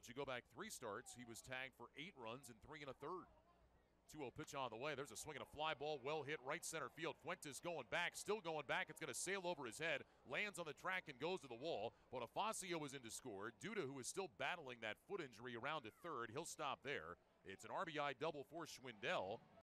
But you go back 3 starts, he was tagged for 8 runs and 3 1/3. 2-0 pitch on the way. There's a swing and a fly ball, well hit right center field. Fuentes going back, still going back. It's going to sail over his head, lands on the track and goes to the wall. Bonifacio was in to score. Duda, who is still battling that foot injury, around to third. He'll stop there. It's an RBI double for Schwindel.